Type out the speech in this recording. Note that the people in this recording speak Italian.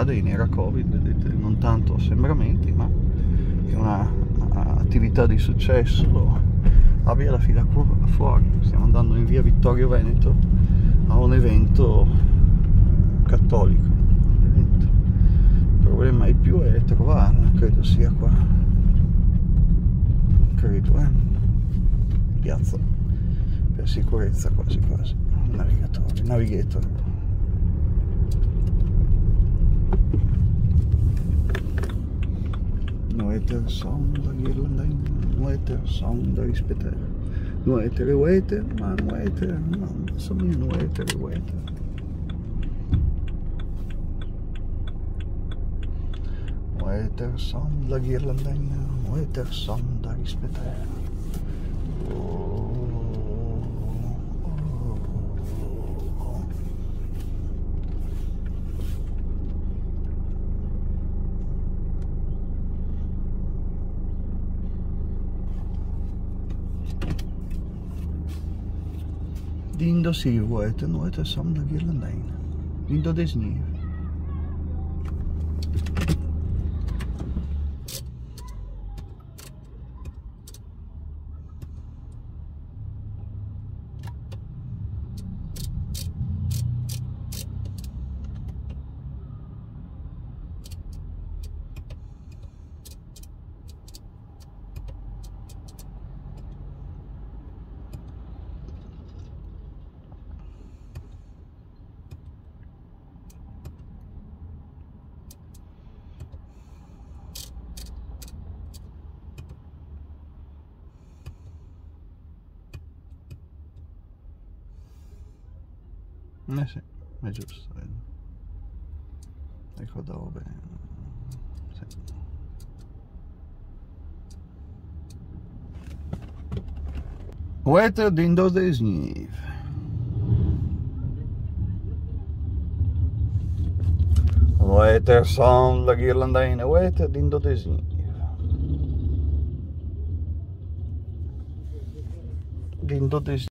accade in era Covid, vedete, non tanto assembramenti, ma è una attività di successo. Abbia la fila fuori, stiamo andando in via Vittorio Veneto a un evento cattolico. Il problema ai più è trovarla, credo sia qua, credo, piazza, per sicurezza quasi quasi, navigator. Nu heter sånn da girlandaina, nu heter sånn da rispettare, nu heter i waiter, ma nu heter non så mye, nu heter i waiter. Nu heter sånn da girlandaina, nu heter sånn da rispettare. Dindo si vuete, nu heter sånn da girlandaina, dindo des niv. Sì, è giusto, vedo. Ricordavo bene. Sì. Waiter dindo des niv. Waiter sånn da girlandaina, waiter dindo des niv. Dindo des